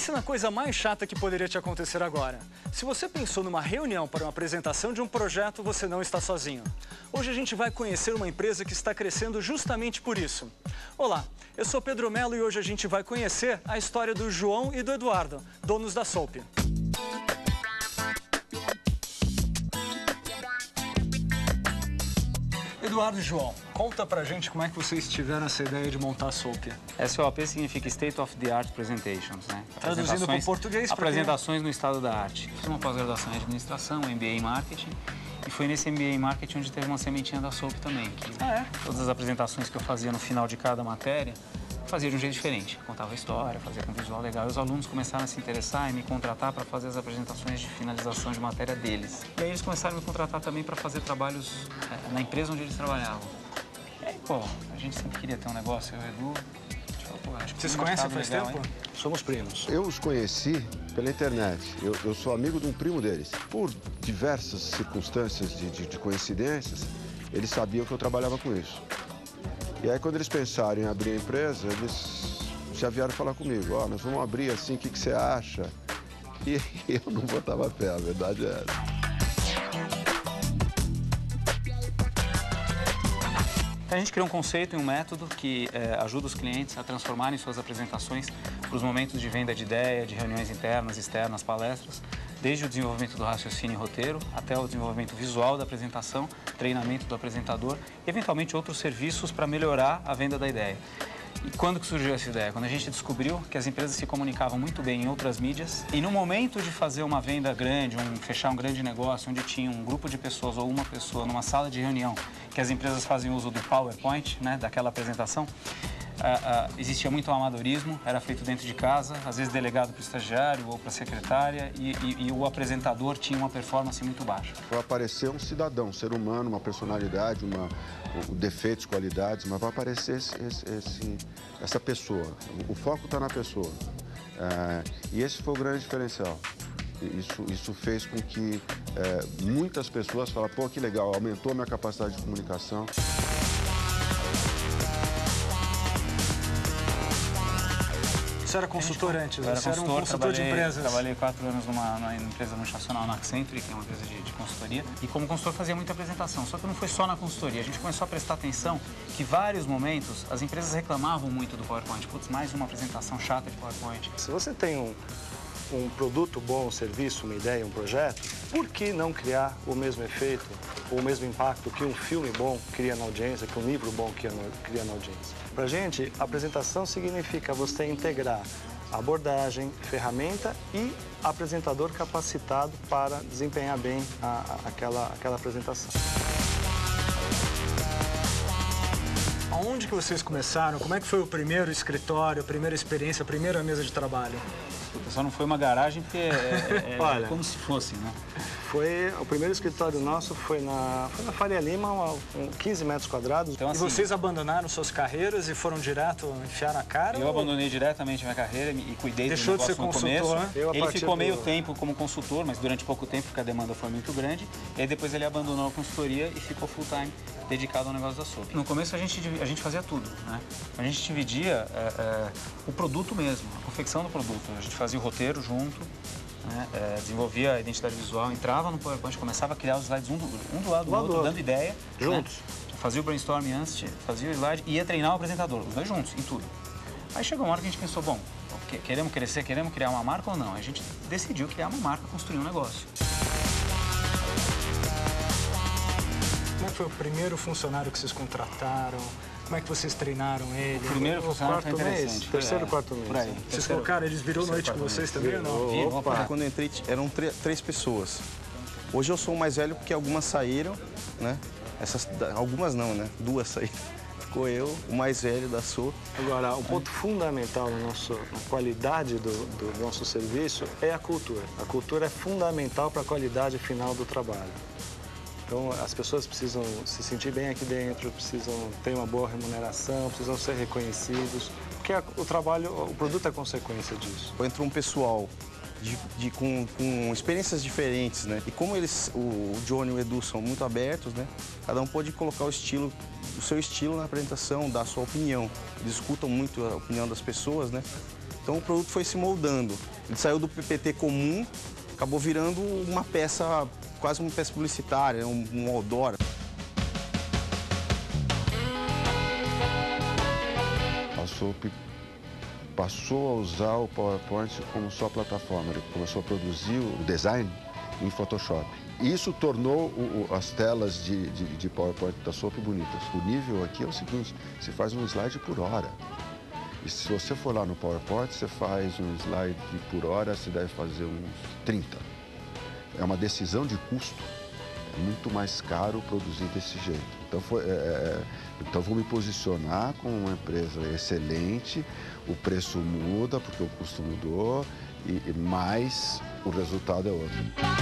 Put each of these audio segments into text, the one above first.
Pense na coisa mais chata que poderia te acontecer agora. Se você pensou numa reunião para uma apresentação de um projeto, você não está sozinho. Hoje a gente vai conhecer uma empresa que está crescendo justamente por isso. Olá, eu sou Pedro Melo e hoje a gente vai conhecer a história do João e do Eduardo, donos da Soap. Eduardo e João, conta pra gente como é que vocês tiveram essa ideia de montar a Soap. SOP significa State of the Art Presentations, né? Traduzindo para o português, apresentações no estado da arte. Fiz uma pós-graduação em administração, um MBA em marketing, e foi nesse MBA em marketing onde teve uma sementinha da Soap também. Todas as apresentações que eu fazia no final de cada matéria, fazia de um jeito diferente. Contava a história, fazia com um visual legal. E os alunos começaram a se interessar e me contratar para fazer as apresentações de finalização de matéria deles. E aí eles começaram a me contratar também para fazer trabalhos na empresa onde eles trabalhavam. E aí, pô, a gente sempre queria ter um negócio, eu e o Edu. Acho que vocês conhecem faz legal, tempo? Hein? Somos primos. Eu os conheci pela internet. Eu sou amigo de um primo deles. Por diversas circunstâncias de coincidências, eles sabiam que eu trabalhava com isso. E aí, quando eles pensaram em abrir a empresa, eles já vieram falar comigo. Ó, nós vamos abrir assim, o que você acha? E eu não botava fé, a verdade é essa. A gente criou um conceito e um método que ajuda os clientes a transformarem suas apresentações para os momentos de venda de ideia, de reuniões internas, externas, palestras, desde o desenvolvimento do raciocínio e roteiro até o desenvolvimento visual da apresentação, treinamento do apresentador e, eventualmente, outros serviços para melhorar a venda da ideia. E quando que surgiu essa ideia? Quando a gente descobriu que as empresas se comunicavam muito bem em outras mídias e no momento de fazer uma venda grande, fechar um grande negócio, onde tinha um grupo de pessoas ou uma pessoa numa sala de reunião, que as empresas fazem uso do PowerPoint, né, daquela apresentação, existia muito amadorismo, era feito dentro de casa, às vezes delegado para o estagiário ou para a secretária e o apresentador tinha uma performance muito baixa. Vai aparecer um cidadão, um ser humano, uma personalidade, defeitos, qualidades, mas vai aparecer essa pessoa. O foco está na pessoa. E esse foi o grande diferencial. Isso fez com que muitas pessoas falassem, pô, que legal, aumentou a minha capacidade de comunicação. Você era consultor antes? Você era um consultor de empresas? Trabalhei 4 anos numa empresa multinacional, na Accenture, que é uma empresa de consultoria. E como consultor fazia muita apresentação. Só que não foi só na consultoria. A gente começou a prestar atenção que, vários momentos, as empresas reclamavam muito do PowerPoint. Putz, mais uma apresentação chata de PowerPoint. Se você tem um produto bom, um serviço, uma ideia, um projeto, por que não criar o mesmo efeito, ou o mesmo impacto que um filme bom cria na audiência, que um livro bom cria na audiência? Pra gente, apresentação significa você integrar abordagem, ferramenta e apresentador capacitado para desempenhar bem aquela apresentação. Aonde que vocês começaram? Como é que foi o primeiro escritório, a primeira experiência, a primeira mesa de trabalho? Só não foi uma garagem porque Olha, como se fosse, né? O primeiro escritório nosso foi na Faria Lima, 15 metros quadrados. Então, assim, E vocês abandonaram suas carreiras e foram direto enfiar na cara? Eu abandonei diretamente a minha carreira e cuidei do Deixou de negócio ser no consultor, começo. né? Ele ficou meio tempo como consultor, mas durante pouco tempo, porque a demanda foi muito grande. E aí depois ele abandonou a consultoria e ficou full time, dedicado ao negócio da Soap. No começo a gente fazia tudo, né? A gente dividia o produto mesmo, a confecção do produto. A gente fazia o roteiro junto, né? Desenvolvia a identidade visual, entrava no PowerPoint, começava a criar os slides um do lado do outro, dando ideia. Juntos. Né? Fazia o brainstorming antes, fazia o slide e ia treinar o apresentador, os dois juntos, em tudo. Aí chegou uma hora que a gente pensou, bom, queremos crescer, queremos criar uma marca ou não? A gente decidiu criar uma marca, construir um negócio. Como é que foi o primeiro funcionário que vocês contrataram? Como é que vocês treinaram ele? O primeiro funcionário foi interessante. Terceiro, quarto mês. Por aí. Vocês colocaram, eles virou noite com vocês também ou não? Quando eu entrei, eram três pessoas. Hoje eu sou o mais velho porque algumas saíram, né? Algumas não, né? 2 saíram. Ficou eu, o mais velho da Soap. Agora, um ponto fundamental na qualidade do nosso serviço é a cultura. A cultura é fundamental para a qualidade final do trabalho. Então, as pessoas precisam se sentir bem aqui dentro, precisam ter uma boa remuneração, precisam ser reconhecidos, porque o produto é consequência disso. Entra um pessoal com experiências diferentes, né? E como o Johnny e o Edu são muito abertos, né? Cada um pode colocar o seu estilo na apresentação, dar a sua opinião. Eles escutam muito a opinião das pessoas, né? Então o produto foi se moldando. Ele saiu do PPT comum, acabou virando uma peça, quase uma peça publicitária, um outdoor. A Soap passou a usar o PowerPoint como sua plataforma. Ele começou a produzir o design em Photoshop. Isso tornou as telas de PowerPoint da Soap bonitas. O nível aqui é o seguinte, você faz um slide por hora. E se você for lá no PowerPoint, você faz um slide por hora, você deve fazer uns 30. É uma decisão de custo. É muito mais caro produzir desse jeito. Então, então vou me posicionar como uma empresa excelente, o preço muda porque o custo mudou, mas o resultado é outro.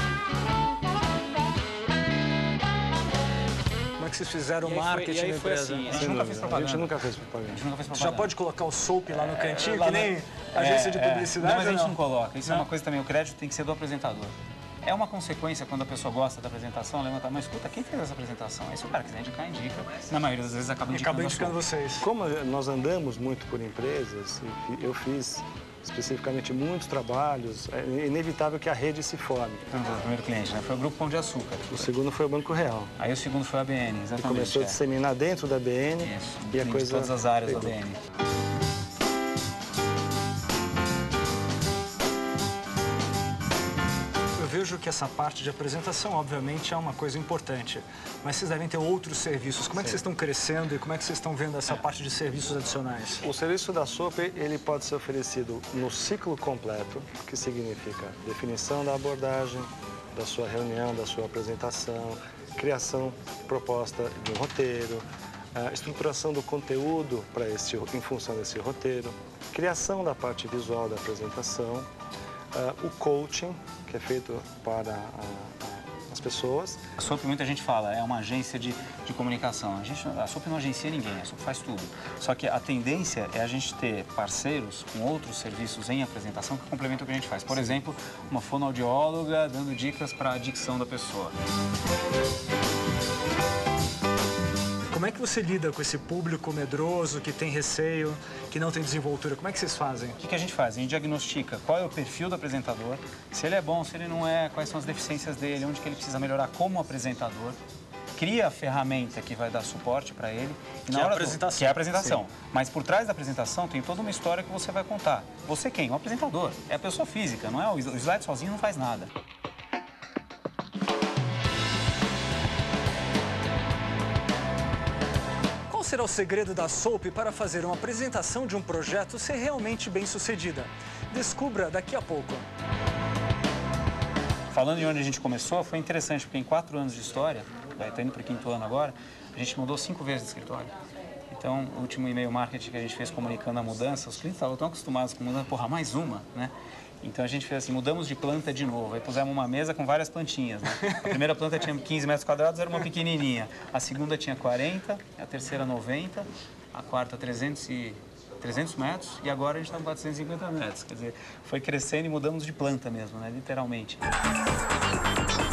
Como é que vocês fizeram o marketing da empresa? Assim, a gente nunca fez propaganda. A gente nunca fez propaganda. Já pode colocar o Soap lá no cantinho, que nem agência de publicidade? Não, mas a gente não coloca. Isso é uma coisa também, o crédito tem que ser do apresentador. É uma consequência quando a pessoa gosta da apresentação, levanta, mas escuta, quem fez essa apresentação? Aí se o cara quiser indicar, indica. Na maioria das vezes acaba indicando vocês. Como nós andamos muito por empresas, eu fiz especificamente muitos trabalhos, é inevitável que a rede se forme. Então, o primeiro cliente, né? Foi o Grupo Pão de Açúcar. O segundo foi o Banco Real. Aí o segundo foi a ABN, exatamente. E começou a disseminar dentro da ABN. Isso, e a coisa de todas as áreas da ABN. Eu vejo que essa parte de apresentação, obviamente, é uma coisa importante, mas vocês devem ter outros serviços. Como é que vocês estão crescendo e como é que vocês estão vendo essa parte de serviços adicionais? O serviço da Soap, ele pode ser oferecido no ciclo completo, que significa definição da abordagem, da sua reunião, da sua apresentação, criação, proposta de um roteiro, estruturação do conteúdo em função desse roteiro, criação da parte visual da apresentação, o coaching, que é feito para as pessoas. A Soap, muita gente fala, é uma agência de comunicação. A Soap não agencia ninguém, a Soap faz tudo. Só que a tendência é a gente ter parceiros com outros serviços em apresentação que complementam o que a gente faz. Por exemplo, uma fonoaudióloga dando dicas para a dicção da pessoa. Como é que você lida com esse público medroso, que tem receio, que não tem desenvoltura? Como é que vocês fazem? O que a gente faz? A gente diagnostica qual é o perfil do apresentador, se ele é bom, se ele não é, quais são as deficiências dele, onde que ele precisa melhorar como apresentador, cria a ferramenta que vai dar suporte para ele. E na hora apresentação. Que é a apresentação. Sim. Mas por trás da apresentação tem toda uma história que você vai contar. Você quem? O apresentador. É a pessoa física, não é? O slide sozinho não faz nada. Qual será o segredo da Soap para fazer uma apresentação de um projeto ser realmente bem sucedida? Descubra daqui a pouco. Falando de onde a gente começou, foi interessante, porque em 4 anos de história, está indo para o 5º ano agora, a gente mudou 5 vezes de escritório. Então, o último e-mail marketing que a gente fez comunicando a mudança, os clientes estavam tão acostumados com mudança, porra, mais uma, né? Então a gente fez assim, mudamos de planta de novo. Aí pusemos uma mesa com várias plantinhas, né? A primeira planta tinha 15 metros quadrados, era uma pequenininha. A segunda tinha 40, a terceira 90, a quarta 300 metros e agora a gente está com 450 metros. Quer dizer, foi crescendo e mudamos de planta mesmo, né? Literalmente.